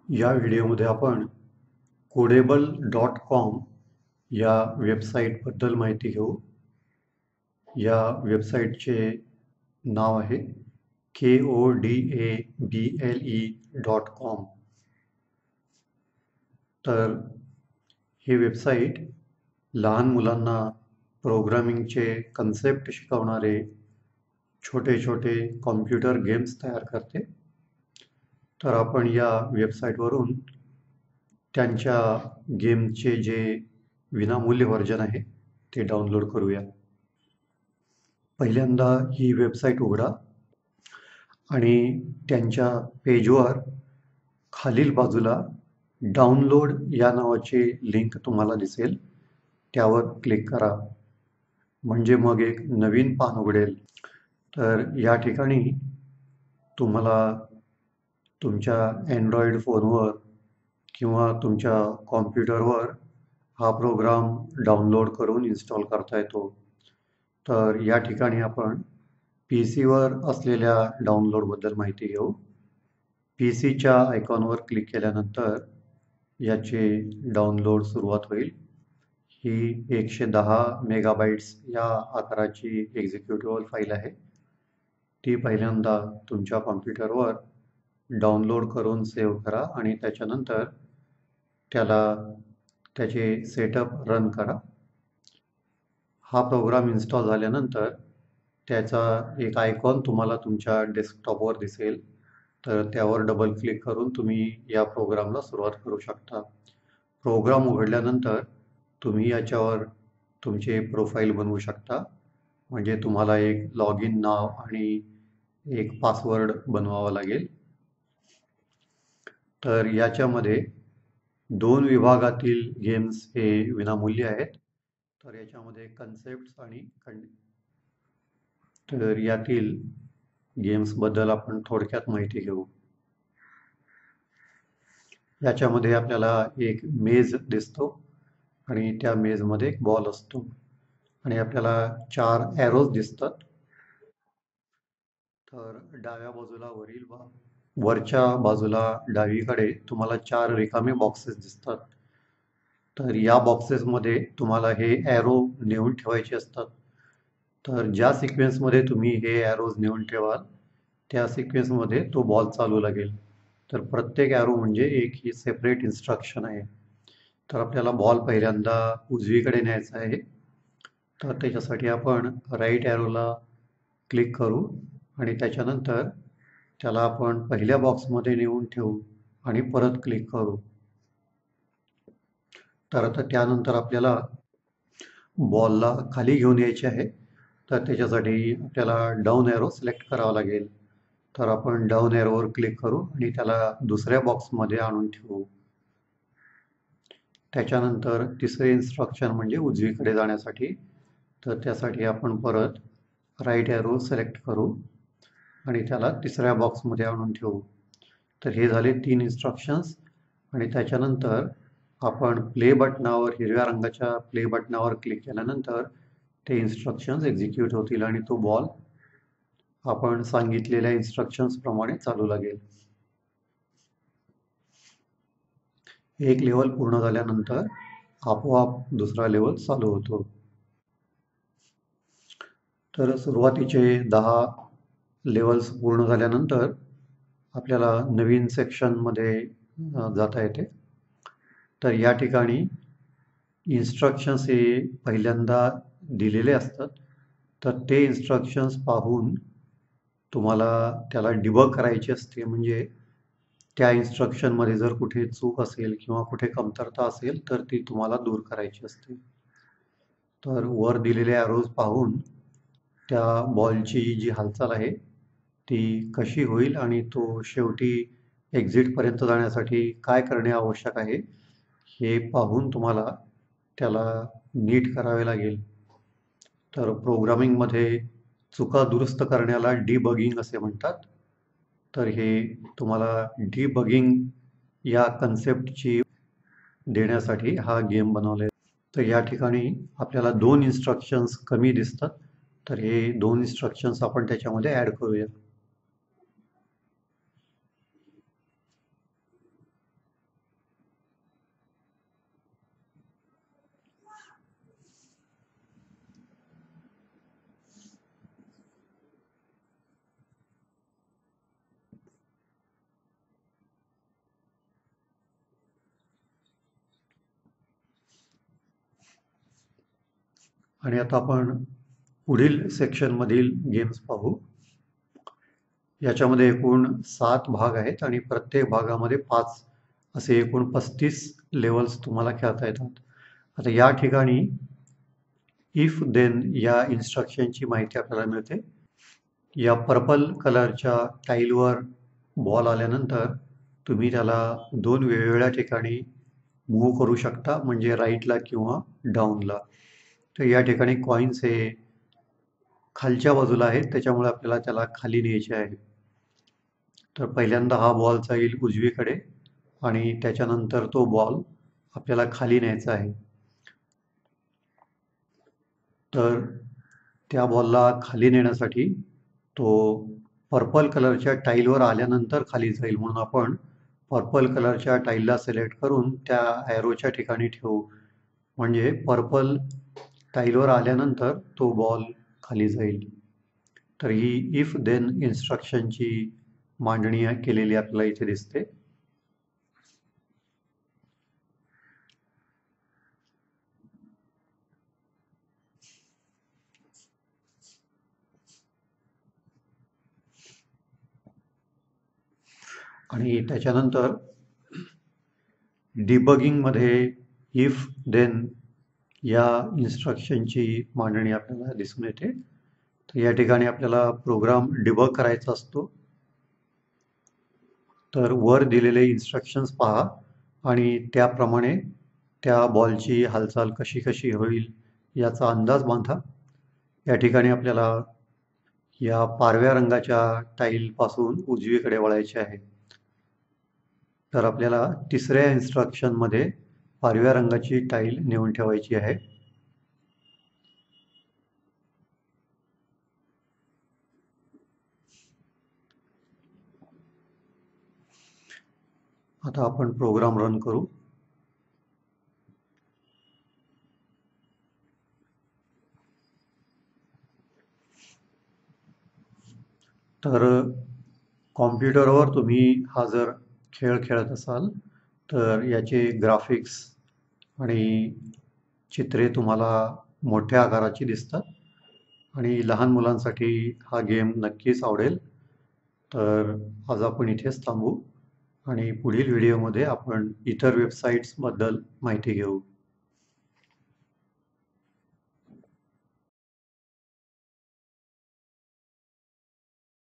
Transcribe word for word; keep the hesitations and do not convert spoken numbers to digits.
या व्हिडिओमध्ये आपण कोडेबल डॉट कॉम या वेबसाईटबद्दल माहिती घेऊ. या वेबसाईटचे नाव आहे K O D A B L E dot com. तर ही वेबसाईट लहान मुलांना प्रोग्रामिंगचे कन्सेप्ट शिकवणारे छोटे छोटे कॉम्प्युटर गेम्स तयार करते. तर आपण या वेबसाईटवरून त्यांच्या गेमचे जे विनामूल्य व्हर्जन आहे ते डाउनलोड करूया. पहिल्यांदा ही वेबसाईट उघडा आणि त्यांच्या पेजवर खालील बाजूला डाउनलोड या नावाची लिंक तुम्हाला दिसेल, त्यावर क्लिक करा. म्हणजे मग एक नवीन पान उघडेल. तर या ठिकाणी तुम्हाला तुमच्या अँड्रॉइड फोनवर किंवा तुमच्या कॉम्प्युटरवर हा प्रोग्राम डाउनलोड करून इन्स्टॉल करता येतो. तर या ठिकाणी आपण पी सीवर असलेल्या डाउनलोडबद्दल माहिती घेऊ. पी सीच्या आयकॉनवर क्लिक केल्यानंतर याचे डाउनलोड सुरुवात होईल. ही एकशे दहा मेगाबाईट्स या आकाराची एक्झिक्युटेबल फाईल आहे. ती पहिल्यांदा तुमच्या कॉम्प्युटरवर डाउनलोड करून सेव्ह करा आणि त्याच्यानंतर त्याला त्याचे सेटअप रन करा. हा प्रोग्राम इन्स्टॉल झाल्यानंतर त्याचा एक आयकॉन तुम्हाला तुमच्या डेस्कटॉपवर दिसेल. तर त्यावर डबल क्लिक करून तुम्ही या प्रोग्रामला सुरुवात करू शकता. प्रोग्राम उघडल्यानंतर तुम्ही याच्यावर तुमचे प्रोफाईल बनवू शकता. म्हणजे तुम्हाला एक लॉग इन नाव आणि एक पासवर्ड बनवावा लागेल. तर याच्यामध्ये दोन विभागातील गेम्स हे विनामूल्य आहेत. तर याच्यामध्ये कन्सेप्ट्स आणि कंड तर यातील गेम्सबद्दल आपण थोडक्यात माहिती घेऊ. याच्यामध्ये आपल्याला एक मेज दिसतो आणि त्या मेजमध्ये एक बॉल असतो आणि आपल्याला चार ॲरोज दिसतात. तर डाव्या बाजूला वरील बा वरच्या बाजूला डावीकडे तुम्हाला चार रिकामे बॉक्सेस दिसतात. तर या बॉक्सेसमध्ये तुम्हाला हे ॲरो नेऊन ठेवायचे असतात. तर ज्या सिक्वेन्समध्ये तुम्ही हे ॲरोज नेऊन ठेवाल त्या सिक्वेन्समध्ये तो बॉल चालू लागेल. तर प्रत्येक ॲरो म्हणजे एक ही सेपरेट इन्स्ट्रक्शन आहे. तर आपल्याला बॉल पहिल्यांदा उजवीकडे न्यायचा आहे. तर त्याच्यासाठी आपण राईट ॲरोला क्लिक करू आणि त्याच्यानंतर त्याला आपण पहिल्या बॉक्समध्ये नेऊन ठेवू आणि परत क्लिक करू. तर आता त्यानंतर आपल्याला बॉलला खाली घेऊन यायचे आहे. तर त्याच्यासाठी आपल्याला डाऊन ॲरो सिलेक्ट करावा लागेल. तर आपण डाऊन ॲरोवर क्लिक करू आणि त्याला दुसऱ्या बॉक्समध्ये आणून ठेवू. त्याच्यानंतर तिसरे इन्स्ट्रक्शन म्हणजे उजवीकडे जाण्यासाठी. तर त्यासाठी आपण परत राईट ॲरो सिलेक्ट करू आणि त्याला तिसऱ्या बॉक्समध्ये आणून ठेवू. तर हे झाले तीन इन्स्ट्रक्शन्स. आणि त्याच्यानंतर आपण प्ले बटनावर हिरव्या रंगाच्या प्ले बटनावर क्लिक केल्यानंतर ते इन्स्ट्रक्शन्स एक्झिक्यूट होतील आणि तो बॉल आपण सांगितलेल्या इन्स्ट्रक्शन्स प्रमाणे चालू लागेल. एक लेवल पूर्ण झाल्यानंतर आपोआप दुसरा लेवल चालू होतो. तर सुरुवातीचे दहा लेवल्स पूर्ण झाल्यानंतर आपल्याला नवीन सेक्शनमध्ये जाता येते. तर या ठिकाणी इन्स्ट्रक्शन्स हे पहिल्यांदा दिलेले असतात. तर ते इन्स्ट्रक्शन्स पाहून तुम्हाला त्याला डिबग करायची असते. म्हणजे त्या इन्स्ट्रक्शनमध्ये जर कुठे चूक असेल किंवा कुठे कमतरता असेल तर ती तुम्हाला दूर करायची असते. तर वर दिलेले ॲरोज पाहून त्या बॉलची जी हालचाल आहे ती कशी होईल आणि तो शेवटी एक्झिटपर्यंत जाण्यासाठी काय करणे आवश्यक आहे हे पाहून तुम्हाला त्याला नीट करावे लागेल. तर प्रोग्रामिंगमध्ये चुका दुरुस्त करण्याला डिबगिंग असे म्हणतात. तर हे तुम्हाला डिबगिंग या कन्सेप्टची देण्यासाठी हा गेम बनवला आहे. तर या ठिकाणी आपल्याला दोन इन्स्ट्रक्शन्स कमी दिसतात. तर हे दोन इन्स्ट्रक्शन्स आपण त्याच्यामध्ये ॲड करूया. आणि आता आपण पुढील सेक्शनमधील गेम्स पाहू. याच्यामध्ये एकूण सात भाग आहेत आणि प्रत्येक भागामध्ये पाच असे एकूण पस्तीस लेवल्स तुम्हाला खेळता येतात. आता या ठिकाणी इफ देन या इन्स्ट्रक्शनची माहिती आपल्याला मिळते. या पर्पल कलरच्या टाईलवर बॉल आल्यानंतर तुम्ही त्याला दोन वेगवेगळ्या ठिकाणी मूव्ह करू शकता, म्हणजे राईटला किंवा डाऊनला. तर या ठिकाणी कॉईन्स हे खालच्या बाजूला आहेत, त्याच्यामुळे आपल्याला त्याला खाली न्यायचे आहे. तर पहिल्यांदा हा बॉल जाईल उजवीकडे आणि त्याच्यानंतर तो बॉल आपल्याला खाली न्यायचा आहे. तर त्या बॉलला खाली नेण्यासाठी तो पर्पल कलरच्या टाईलवर आल्यानंतर खाली जाईल, म्हणून आपण पर्पल कलरच्या टाईलला सिलेक्ट करून त्या ॲरोच्या ठिकाणी ठेवू, म्हणजे पर्पल टाईलवर आल्यानंतर तो बॉल खाली जाईल. तर ही इफ देन इन्स्ट्रक्शनची मांडणी केलेली आपल्याला इथे दिसते. आणि त्याच्यानंतर डिबगिंगमध्ये इफ देन या इन्स्ट्रक्शनची मांडणी आपल्याला दिसून येते. तर या ठिकाणी आपल्याला प्रोग्राम डिबग करायचा असतो. तर वर दिलेले इन्स्ट्रक्शन्स पहा आणि त्याप्रमाणे त्या बॉलची हालचाल कशी कशी होईल याचा अंदाज बांधा. या ठिकाणी आपल्याला या पारव्या रंगाच्या टाईलपासून उजवीकडे वळायचे आहे. तर आपल्याला तिसऱ्या इन्स्ट्रक्शनमध्ये पारव्या रंगाची टाईल नेऊन ठेवायची आहे. आता आपण प्रोग्राम रन करू. तर कॉम्प्युटरवर तुम्ही हा जर खेळ खेळत असाल तर याचे ग्राफिक्स आणि चित्रे तुम्हाला मोठ्या आकाराची दिसतात आणि लहान मुलांसाठी हा गेम नक्कीच आवडेल. तर आज आपण इथेच थांबू आणि पुढील व्हिडिओमध्ये आपण इतर वेबसाईट्सबद्दल माहिती घेऊ.